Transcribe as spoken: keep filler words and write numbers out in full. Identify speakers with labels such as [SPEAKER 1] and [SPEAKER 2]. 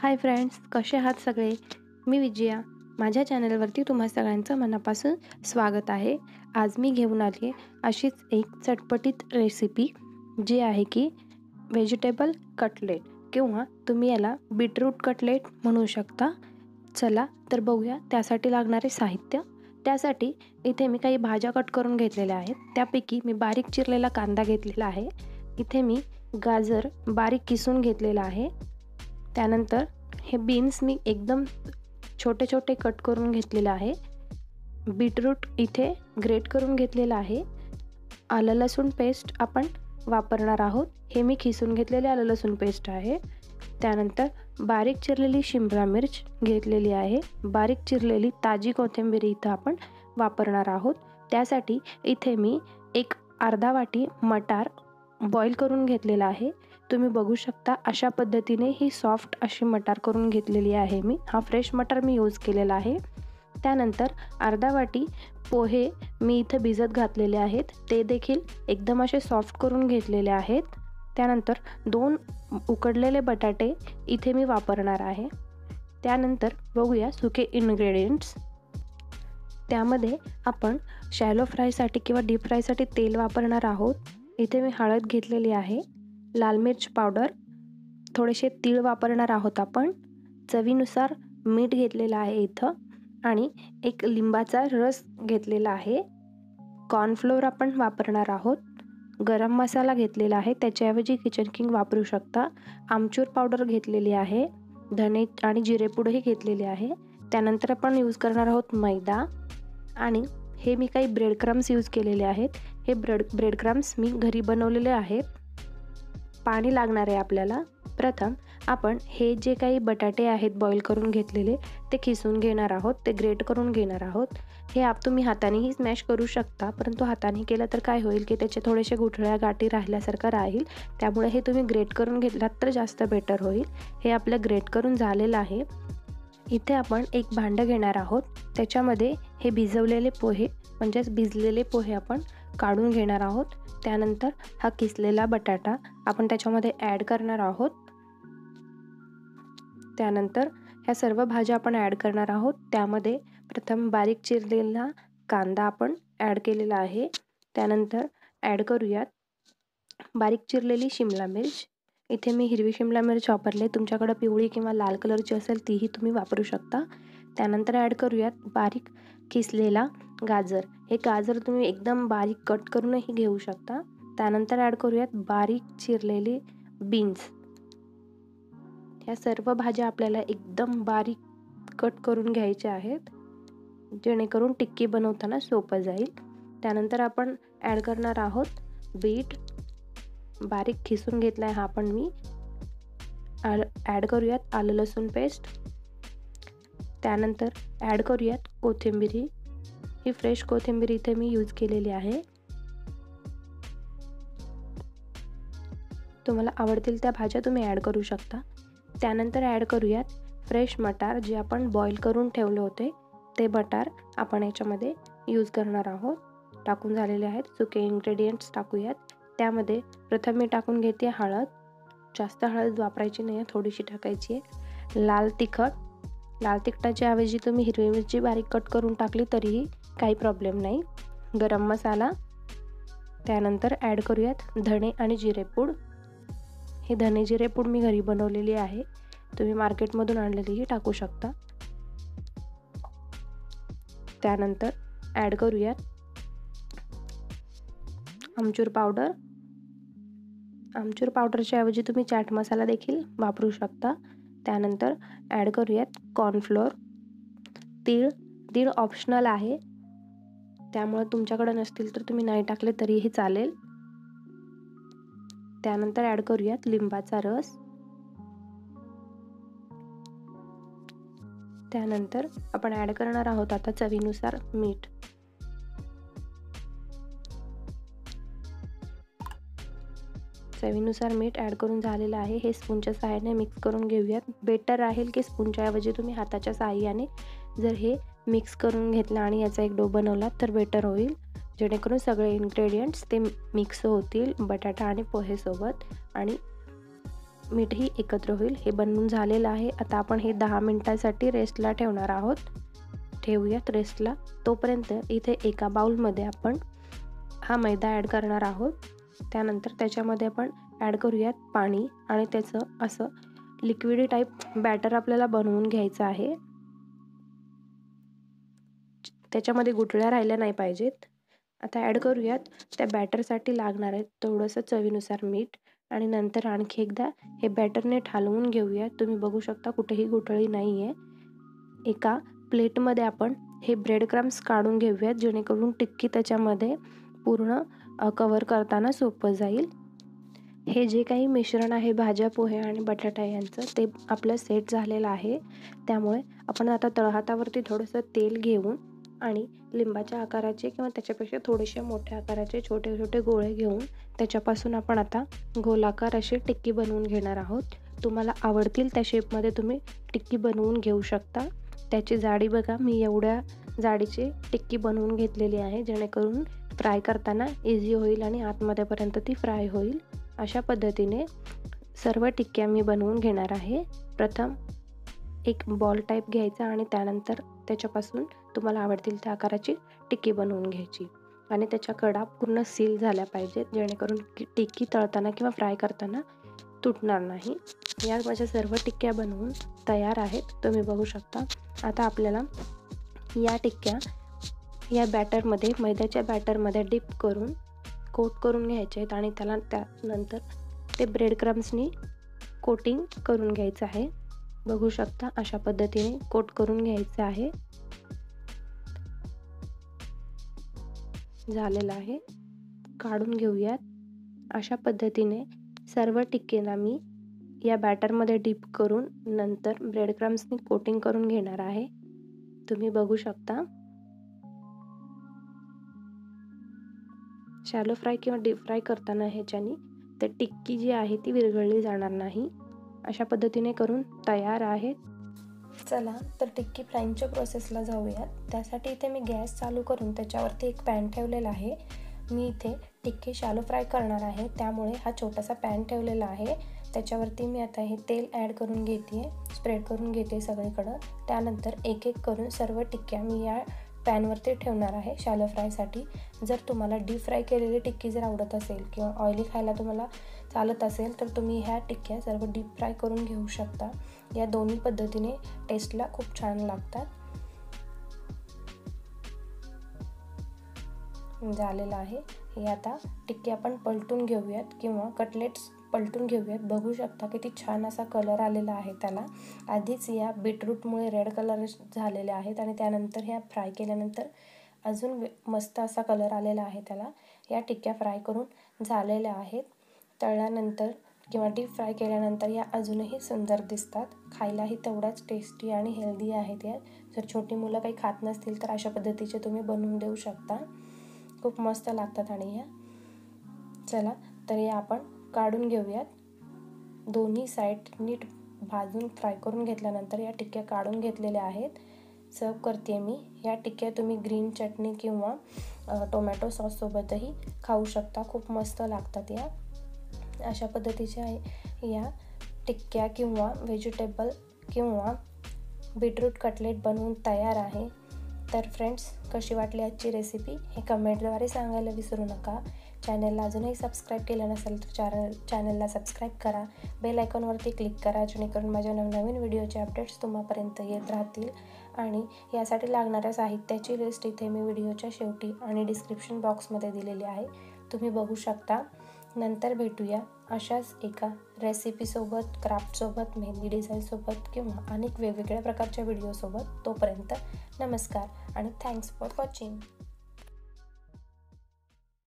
[SPEAKER 1] Hi friends, कसे आहात सगळे? मी विजया. माझ्या चॅनलवरती तुम्हा सगळ्यांचं मनापासून स्वागत आहे. आज मी घेऊन आली आहे अशीच एक चटपटीत रेसिपी, जी आहे की व्हेजिटेबल कटलेट किंवा तुम्ही याला बीटरूट कटलेट म्हणू शकता. चला तर बघूया त्यासाठी लागणारे साहित्य. त्यासाठी इथे मी काही भाज्या कट करून घेतलेल्या आहेत. त्यापैकी मी बारीक चिरलेला कांदा घेतलेला आहे. इथे मी गाजर बारीक किसून घेतलेला आहे. त्यानंतर हे बीन्स मी एकदम छोटे छोटे कट करून घेतलेले आहे. बीटरूट इथे ग्रेट करून घेतलेला आहे. आलं लसूण पेस्ट आपण वापरणार आहोत. हे मी खिसून घेतलेले आलं लसूण पेस्ट आहे. त्यानंतर बारीक चिरलेली शिमला मिर्च घेतलेली आहे. बारीक चिरलेली ताजी कोथिंबीर इथं आपण वापरणार आहोत. त्यासाठी इथे मी एक अर्धा वाटी मटार बॉईल करून घेतलेला आहे. तुम्ही बघू शकता अशा पद्धतीने ही सॉफ्ट अशी मटार करून घेतलेली आहे मी. हा फ्रेश मटार मी यूज केलेला आहे. त्यानंतर अर्धा वाटी पोहे मी इथं भिजत घातलेले आहेत. ते देखील एकदम असे सॉफ्ट करून घेतलेले आहेत. त्यानंतर दोन उकडलेले बटाटे इथे मी वापरणार आहे. त्यानंतर बघूया सुके इन्ग्रेडियंट्स. त्यामध्ये आपण शॅलो फ्रायसाठी किंवा डीप फ्रायसाठी तेल वापरणार आहोत. इथे मी हळद घेतलेली आहे. लाल मिर्च पावडर, थोडेसे तीळ वापरणार आहोत आपण. चवीनुसार मीठ घेतलेलं आहे इथं आणि एक लिंबाचा रस घेतलेला आहे. कॉर्नफ्लोअर आपण वापरणार आहोत. गरम मसाला घेतलेला आहे, त्याच्याऐवजी किचन किंग वापरू शकता. आमचूर पावडर घेतलेली आहे. धने आणि जिरेपूडही घेतलेले आहे. त्यानंतर आपण यूज करणार आहोत मैदा आणि हे मी काही ब्रेड क्रम्स यूज केलेले आहेत. हे ब्रेड ब्रेड क्रम्स मी घरी बनवलेले आहेत. पाणी लागणार आहे आपल्याला. प्रथम आपण हे जे काही बटाटे आहेत बॉईल करून घेतलेले ते खिसून घेणार आहोत. ते ग्रेट करून घेणार आहोत. हे आप तुम्ही हातानेही स्मॅश करू शकता, परंतु हाताने केलं तर काय होईल की त्याचे थोडेसे गुठळ्या गाठी राहिल्यासारखं राहील. त्यामुळे हे तुम्ही ग्रेट करून घेतलात तर जास्त बेटर होईल. हे आपलं ग्रेट करून झालेलं आहे. इथे आपण एक भांडं घेणार आहोत. त्याच्यामध्ये हे भिजवलेले पोहे म्हणजेच भिजलेले पोहे आपण काढून घेणार आहोत. त्यानंतर हा किसलेला बटाटा आपण त्याच्यामध्ये ॲड करणार आहोत. त्यानंतर ह्या सर्व भाज्या आपण ॲड करणार आहोत. त्यामध्ये प्रथम बारीक चिरलेला कांदा आपण ॲड केलेला आहे. त्यानंतर ॲड करूयात बारीक चिरलेली शिमला मिर्च. इथे मी हिरवी शिमला मिर्च वापरले. तुमच्याकडे पिवळी किंवा लाल कलरची असेल तीही तुम्ही वापरू शकता. त्यानंतर ॲड करूयात बारीक किसलेला गाजर. हे गाजर तुम्ही एकदम बारीक कट करूनही घेऊ शकता. त्यानंतर ॲड करूयात बारीक चिरलेले बीन्स. ह्या सर्व भाज्या आपल्याला एकदम बारीक कट करून घ्यायच्या आहेत, जेणेकरून टिक्की बनवताना सोपं जाईल. त्यानंतर आपण ॲड करणार आहोत बीट. बारीक खिसून घेतला आहे हा पण मी. ॲड करूयात आलं लसूण पेस्ट. त्यानंतर ॲड करूयात कोथिंबीर. ही फ्रेश कोथिंबीर इथे मी यूज केलेली आहे. तुम्हाला आवडतील त्या भाज्या तुम्ही ॲड करू शकता. त्यानंतर ॲड करूयात फ्रेश मटार, जे आपण बॉईल करून ठेवले होते ते मटार आपण याच्यामध्ये यूज करणार आहोत. टाकून झालेले आहेत. सुके इन्ग्रेडियंट्स टाकूयात. त्यामध्ये प्रथम मी टाकून घेते हळद. जास्त हळद वापरायची नाही आहे, थोडीशी टाकायची आहे. लाल तिखट. लाल तिखटाच्या ऐवजी तुम्ही हिरवी मिरची बारीक कट करून टाकली तरीही काही प्रॉब्लेम नाही. गरम मसाला. त्यानंतर ॲड करूयात धणे आणि जिरेपूड. हे धणे जिरेपूड मी घरी बनवलेली आहे. तुम्ही मार्केटमधून आणलेलीही टाकू शकता. त्यानंतर ॲड करूयात आमचूर पावडर. आमचूर पावडरच्या ऐवजी तुम्ही चाट मसाला देखील वापरू शकता. त्यानंतर ॲड करूयात कॉर्नफ्लोअर. तीळ. तीळ ऑप्शनल आहे, त्यामुळे तुमच्याकडे नसतील तर तुम्ही नाही टाकले तरीही चालेल. त्यानंतर ॲड करूयात लिंबाचा रस. त्यानंतर आपण ॲड करणार आहोत आता चवीनुसार मीठ. चवीनुसार मीठ ॲड करून झालेलं आहे. हे स्पूनच्या सहाय्याने मिक्स करून घेऊयात. बेटर राहील की स्पूनच्या ऐवजी तुम्ही हाताच्या सहाय्याने जर हे मिक्स करून घेतलं आणि याचा एक डो बनवला तर बेटर होईल, जेणेकरून सगळे इन्ग्रेडियंट्स ते मिक्स होतील बटाटा आणि पोहेसोबत आणि मीठही एकत्र होईल. हे बनवून झालेलं आहे. आता आपण हे दहा मिनिटांसाठी रेस्टला ठेवणार आहोत. ठेवूयात रेस्टला. तोपर्यंत इथे एका बाउलमध्ये आपण हा मैदा ॲड करणार आहोत. त्यानंतर त्याच्यामध्ये आपण ॲड करूयात पाणी आणि त्याचं असं लिक्विडी टाईप बॅटर आपल्याला बनवून घ्यायचं आहे. त्याच्यामध्ये गुठळ्या राहिल्या नाही पाहिजेत. आता ॲड करूयात त्या बॅटरसाठी लागणार आहे थोडंसं चवीनुसार मीठ आणि नंतर आणखी एकदा हे बॅटरने ठालवून घेऊयात. तुम्ही बघू शकता कुठेही गुठळी नाही आहे. एका प्लेटमध्ये आपण हे ब्रेड क्रम्स काढून घेऊयात जेणेकरून टिक्की त्याच्यामध्ये पूर्ण कवर करताना सोपं जाईल. हे जे काही मिश्रण आहे भाज्या, पोहे आणि बटाटा यांचं ते आपलं सेट झालेलं आहे. त्यामुळे आपण आता तळहातावरती थोडंसं तेल घेऊन आणि लिंबाच्या आकाराचे किंवा त्याच्यापेक्षा थोडेसे मोठ्या आकाराचे छोटे छोटे गोळे घेऊन त्याच्यापासून आपण आता गोलाकार अशी टिक्की बनवून घेणार आहोत. तुम्हाला आवडतील त्या शेपमध्ये तुम्ही टिक्की बनवून घेऊ शकता. त्याची जाडी बघा, मी एवढ्या जाडीची टिक्की बनवून घेतलेली आहे जेणेकरून फ्राय करताना इझी होईल आणि आतमध्येपर्यंत ती फ्राय होईल. अशा पद्धतीने सर्व टिक्क्या मी बनवून घेणार आहे. प्रथम एक बॉल टाईप घ्यायचा आणि त्यानंतर त्याच्यापासून तुम्हाला आवडतील त्या आकाराची टिक्की बनवून घ्यायची आणि त्याच्या कडा पूर्ण सील झाल्या पाहिजेत जेणेकरून टिक्की तळताना किंवा फ्राय करताना तुटणार नाही. या माझ्या सर्व टिक्क्या बनवून तयार आहेत. तुम्ही बघू शकता. आता आपल्याला या टिक्क्या या बॅटरमध्ये मैद्याच्या बॅटरमध्ये डिप करून कोट करून घ्यायचे आहेत आणि त्याला त्यानंतर ते ब्रेड क्रम्सनी कोटिंग करून घ्यायचं आहे. बघू शकता अशा पद्धतीने कोट करून घ्यायचं आहे. झालेलं आहे. काढून घेऊयात. अशा पद्धतीने सर्व टिक्कीला मी या बॅटरमध्ये डिप करून नंतर ब्रेड क्रम्सनी कोटिंग करून घेणार आहे. तुम्ही बघू शकता. शॅलो फ्राय किंवा डीप फ्राय करताना ह्याच्यानी तर टिक्की जी आहे ती विरघळली जाणार नाही. अशा पद्धतीने करून तयार आहे. चला तर टिक्की फ्राईंगच्या प्रोसेसला जाऊयात. त्यासाठी इथे मी गॅस चालू करून त्याच्यावरती एक पॅन ठेवलेला आहे. मी इथे टिक्की शॅलो फ्राय करणार आहे त्यामुळे हा छोटासा पॅन ठेवलेला आहे. त्याच्यावरती मी आता हे तेल ॲड करून घेते, स्प्रेड करून घेते सगळीकडं. त्यानंतर एक एक करून सर्व टिक्क्या मी या पॅनवरती ठेवणार आहे शॅलो फ्रायसाठी. जर तुम्हाला डीप फ्राय केलेली टिक्की जर आवडत असेल किंवा ऑइली खायला तुम्हाला चालत असेल तर तुम्ही ह्या टिक्क्या सर्व डीप फ्राय करून घेऊ शकता. या दोन्ही पद्धतीने टेस्टला खूप छान लागतात. झालेलं आहे. हे आता टिक्की आपण पलटून घेऊयात किंवा कटलेट्स पलटून घेऊयात. बघू शकता किती छान असा कलर आलेला आहे त्याला. आधीच या बीटरूटमुळे रेड कलर झालेले आहेत आणि त्यानंतर ह्या फ्राय केल्यानंतर अजून मस्त असा कलर आलेला आहे त्याला. या टिक्क्या फ्राय करून झालेल्या आहेत. तळल्यानंतर किंवा डीप फ्राय केल्यानंतर या अजूनही सुंदर दिसतात. खायलाही तेवढ्याच टेस्टी आणि हेल्दी आहेत या. जर छोटी मुलं काही खात नसतील तर अशा पद्धतीचे तुम्ही बनवून देऊ शकता. खूप मस्त लागतात आणि ह्या. चला तर या आपण काढून घेऊयात. दोन्ही साईड नीट भाजून फ्राय करून घेतल्यानंतर या टिक्क्या काढून घेतलेल्या आहेत. सर्व करते मी. या टिक्क्या तुम्ही ग्रीन चटणी किंवा टोमॅटो सॉससोबतही खाऊ शकता. खूप मस्त लागतात या. अशा पद्धतीच्या या टिक्क्या किंवा व्हेजिटेबल किंवा बीटरूट कटलेट बनवून तयार आहे. तर फ्रेंड्स, कशी वाटली आजची रेसिपी हे कमेंटद्वारे सांगायला विसरू नका. चॅनलला अजूनही सबस्क्राईब केलं नसेल तर चॅनल चॅनलला सबस्क्राईब करा. बेल आयकॉनवरती क्लिक करा जेणेकरून माझ्या नवनवीन व्हिडिओचे अपडेट्स तुम्हापर्यंत येत राहतील. आणि यासाठी लागणाऱ्या साहित्याची लिस्ट इथे मी व्हिडिओच्या शेवटी आणि डिस्क्रिप्शन बॉक्समध्ये दिलेली आहे. तुम्ही बघू शकता. नंतर भेटूया अशाच एका रेसिपीसोबत, क्राफ्टसोबत, मेहंदी डिझाईनसोबत किंवा अनेक वेगवेगळ्या प्रकारच्या व्हिडिओसोबत. तोपर्यंत नमस्कार आणि थँक्स फॉर वॉचिंग.